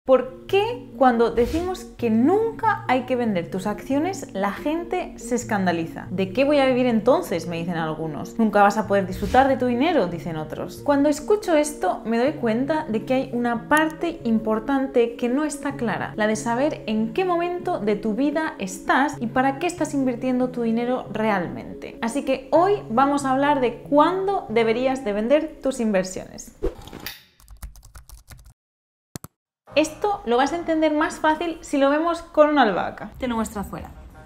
¿Por qué cuando decimos que nunca hay que vender tus acciones, la gente se escandaliza? ¿De qué voy a vivir entonces?, me dicen algunos. ¿Nunca vas a poder disfrutar de tu dinero?, dicen otros. Cuando escucho esto, me doy cuenta de que hay una parte importante que no está clara, la de saber en qué momento de tu vida estás y para qué estás invirtiendo tu dinero realmente. Así que hoy vamos a hablar de cuándo deberías de vender tus inversiones. Esto lo vas a entender más fácil si lo vemos con una albahaca. Te lo muestro afuera.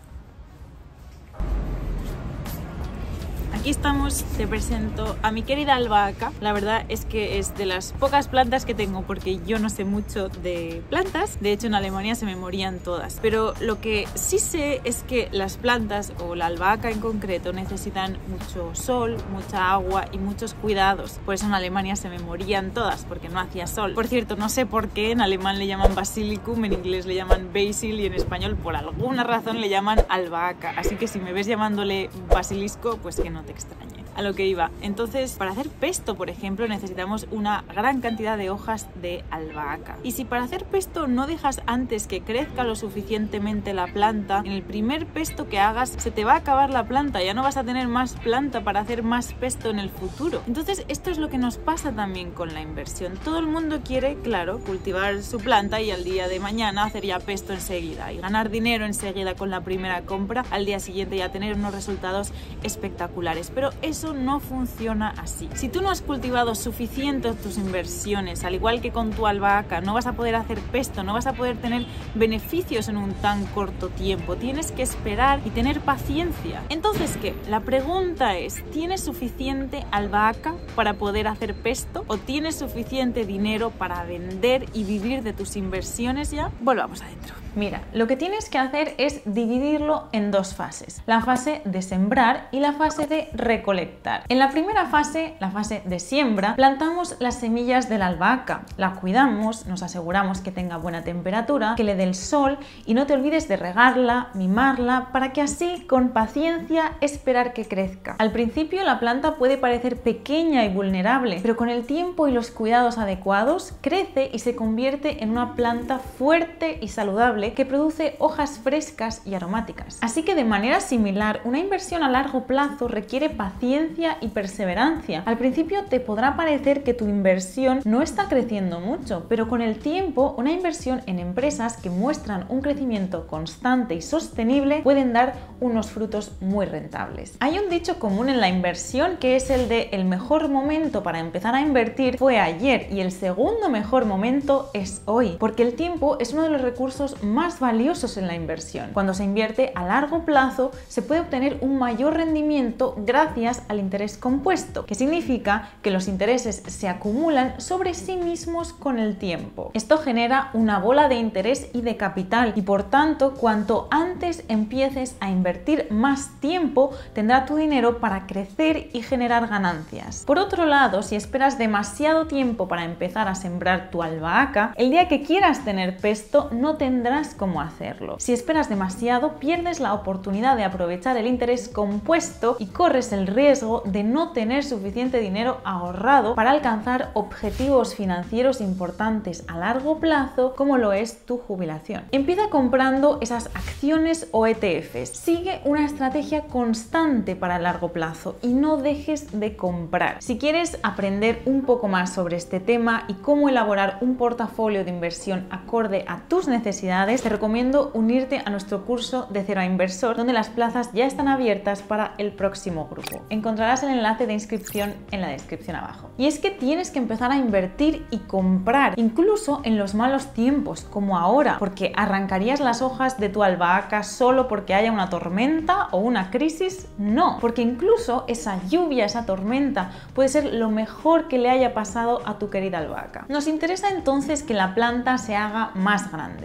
Aquí estamos, te presento a mi querida albahaca. La verdad es que es de las pocas plantas que tengo porque yo no sé mucho de plantas. De hecho, en Alemania se me morían todas. Pero lo que sí sé es que las plantas, o la albahaca en concreto, necesitan mucho sol, mucha agua y muchos cuidados. Por eso en Alemania se me morían todas, porque no hacía sol. Por cierto, no sé por qué en alemán le llaman basilicum, en inglés le llaman basil y en español por alguna razón le llaman albahaca. Así que si me ves llamándole basilisco, pues que no te extrañe. A lo que iba. Entonces, para hacer pesto, por ejemplo, necesitamos una gran cantidad de hojas de albahaca. Y si para hacer pesto no dejas antes que crezca lo suficientemente la planta, en el primer pesto que hagas se te va a acabar la planta, ya no vas a tener más planta para hacer más pesto en el futuro. Entonces, esto es lo que nos pasa también con la inversión. Todo el mundo quiere, claro, cultivar su planta y al día de mañana hacer ya pesto enseguida y ganar dinero enseguida con la primera compra, al día siguiente ya tener unos resultados espectaculares. Pero eso no funciona así. Si tú no has cultivado suficiente tus inversiones, al igual que con tu albahaca, no vas a poder hacer pesto, no vas a poder tener beneficios en un tan corto tiempo. Tienes que esperar y tener paciencia. Entonces, ¿qué? La pregunta es, ¿tienes suficiente albahaca para poder hacer pesto? ¿O tienes suficiente dinero para vender y vivir de tus inversiones ya? Volvamos adentro. Mira, lo que tienes que hacer es dividirlo en dos fases. La fase de sembrar y la fase de recolectar. En la primera fase, la fase de siembra, plantamos las semillas de la albahaca. La cuidamos, nos aseguramos que tenga buena temperatura, que le dé el sol y no te olvides de regarla, mimarla, para que así, con paciencia, esperar que crezca. Al principio la planta puede parecer pequeña y vulnerable, pero con el tiempo y los cuidados adecuados, crece y se convierte en una planta fuerte y saludable que produce hojas frescas y aromáticas. Así que de manera similar, una inversión a largo plazo requiere paciencia y perseverancia. Al principio te podrá parecer que tu inversión no está creciendo mucho, pero con el tiempo, una inversión en empresas que muestran un crecimiento constante y sostenible pueden dar unos frutos muy rentables. Hay un dicho común en la inversión que es el de el mejor momento para empezar a invertir fue ayer y el segundo mejor momento es hoy, porque el tiempo es uno de los recursos más valiosos en la inversión. Cuando se invierte a largo plazo, se puede obtener un mayor rendimiento gracias al interés compuesto, que significa que los intereses se acumulan sobre sí mismos con el tiempo. Esto genera una bola de interés y de capital y por tanto, cuanto antes empieces a invertir más tiempo, tendrá tu dinero para crecer y generar ganancias. Por otro lado, si esperas demasiado tiempo para empezar a sembrar tu albahaca, el día que quieras tener pesto no tendrás cómo hacerlo. Si esperas demasiado, pierdes la oportunidad de aprovechar el interés compuesto y corres el riesgo de no tener suficiente dinero ahorrado para alcanzar objetivos financieros importantes a largo plazo, como lo es tu jubilación. Empieza comprando esas acciones o ETFs. Sigue una estrategia constante para el largo plazo y no dejes de comprar. Si quieres aprender un poco más sobre este tema y cómo elaborar un portafolio de inversión acorde a tus necesidades, te recomiendo unirte a nuestro curso de Cero a Inversor, donde las plazas ya están abiertas para el próximo grupo. Encontrarás el enlace de inscripción en la descripción abajo. Y es que tienes que empezar a invertir y comprar, incluso en los malos tiempos, como ahora, porque ¿arrancarías las hojas de tu albahaca solo porque haya una tormenta o una crisis? No, porque incluso esa lluvia, esa tormenta, puede ser lo mejor que le haya pasado a tu querida albahaca. Nos interesa entonces que la planta se haga más grande y no arrancar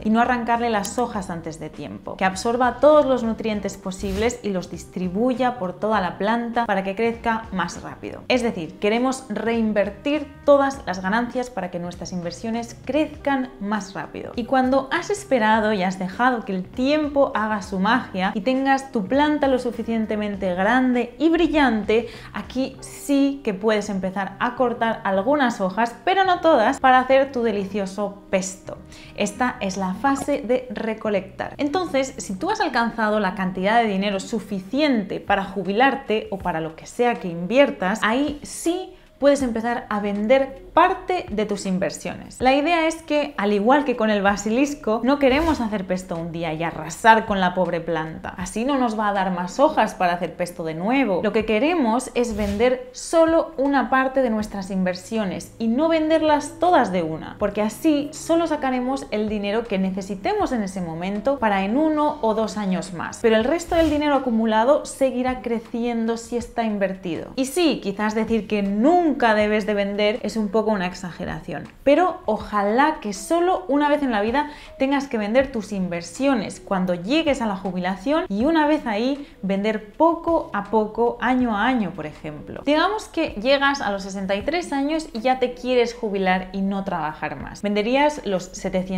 arrancarle las hojas antes de tiempo, que absorba todos los nutrientes posibles y los distribuya por toda la planta para que crezca más rápido. Es decir, queremos reinvertir todas las ganancias para que nuestras inversiones crezcan más rápido. Y cuando has esperado y has dejado que el tiempo haga su magia y tengas tu planta lo suficientemente grande y brillante, aquí sí que puedes empezar a cortar algunas hojas, pero no todas, para hacer tu delicioso pesto. Esta es la fase de recolectar. Entonces, si tú has alcanzado la cantidad de dinero suficiente para jubilarte o para lo que sea que inviertas, ahí sí puedes empezar a vender parte de tus inversiones. La idea es que, al igual que con el basilisco, no queremos hacer pesto un día y arrasar con la pobre planta. Así no nos va a dar más hojas para hacer pesto de nuevo. Lo que queremos es vender solo una parte de nuestras inversiones y no venderlas todas de una, porque así solo sacaremos el dinero que necesitemos en ese momento para en 1 o 2 años más. Pero el resto del dinero acumulado seguirá creciendo si está invertido. Y sí, quizás decir que nunca debes de vender es un poco una exageración, pero ojalá que solo una vez en la vida tengas que vender tus inversiones cuando llegues a la jubilación y una vez ahí vender poco a poco, año a año, por ejemplo. Digamos que llegas a los 63 años y ya te quieres jubilar y no trabajar más. ¿Venderías los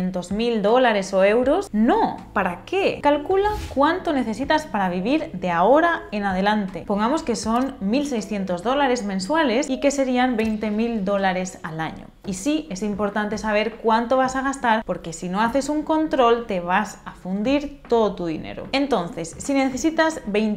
$700.000 o euros? No, ¿para qué? Calcula cuánto necesitas para vivir de ahora en adelante. Pongamos que son $1.600 mensuales y que serían $20.000 al año. Y sí, es importante saber cuánto vas a gastar, porque si no haces un control te vas a fundir todo tu dinero. Entonces, si necesitas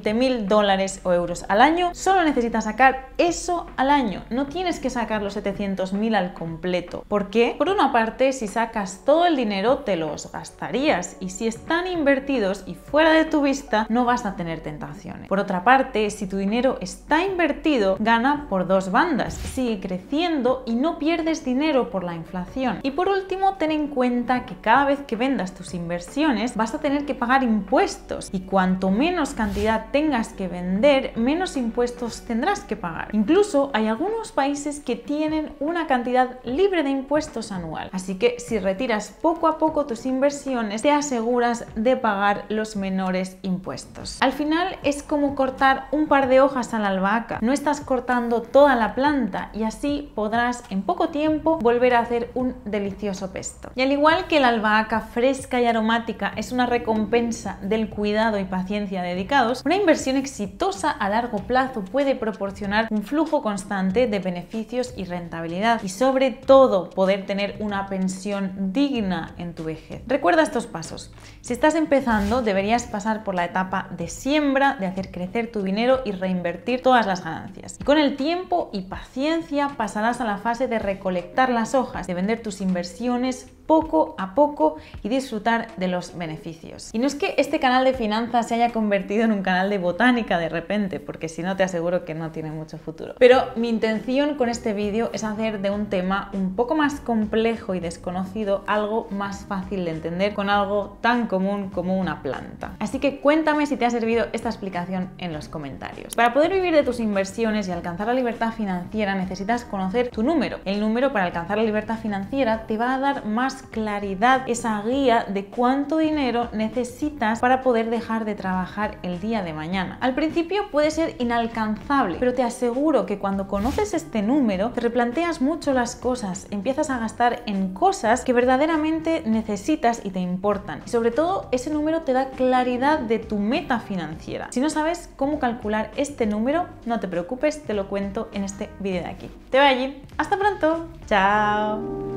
$20.000 o euros al año, solo necesitas sacar eso al año. No tienes que sacar los 700.000 al completo. ¿Por qué? Por una parte, si sacas todo el dinero te los gastarías, y si están invertidos y fuera de tu vista no vas a tener tentaciones. Por otra parte, si tu dinero está invertido, gana por dos bandas, sigue creciendo y no pierdes dinero por la inflación. Y por último, ten en cuenta que cada vez que vendas tus inversiones vas a tener que pagar impuestos, y cuanto menos cantidad tengas que vender, menos impuestos tendrás que pagar. Incluso hay algunos países que tienen una cantidad libre de impuestos anual, así que si retiras poco a poco tus inversiones te aseguras de pagar los menores impuestos. Al final es como cortar un par de hojas a la albahaca, no estás cortando toda la planta, y así podrás en poco tiempo volver a hacer un delicioso pesto. Y al igual que la albahaca fresca y aromática es una recompensa del cuidado y paciencia dedicados, una inversión exitosa a largo plazo puede proporcionar un flujo constante de beneficios y rentabilidad, y sobre todo poder tener una pensión digna en tu vejez. Recuerda estos pasos. Si estás empezando, deberías pasar por la etapa de siembra, de hacer crecer tu dinero y reinvertir todas las ganancias. Y con el tiempo y paciencia pasarás a la fase de recolectar las hojas, de vender tus inversiones poco a poco y disfrutar de los beneficios. Y no es que este canal de finanzas se haya convertido en un canal de botánica de repente, porque si no te aseguro que no tiene mucho futuro. Pero mi intención con este vídeo es hacer de un tema un poco más complejo y desconocido algo más fácil de entender, con algo tan común como una planta. Así que cuéntame si te ha servido esta explicación en los comentarios. Para poder vivir de tus inversiones y alcanzar la libertad financiera necesitas conocer tu número. El número para alcanzar la libertad financiera te va a dar más claridad, esa guía de cuánto dinero necesitas para poder dejar de trabajar el día de mañana. Al principio puede ser inalcanzable, pero te aseguro que cuando conoces este número te replanteas mucho las cosas, empiezas a gastar en cosas que verdaderamente necesitas y te importan. Y sobre todo, ese número te da claridad de tu meta financiera. Si no sabes cómo calcular este número, no te preocupes, te lo cuento en este vídeo de aquí. Te veo allí. ¡Hasta pronto! ¡Chao!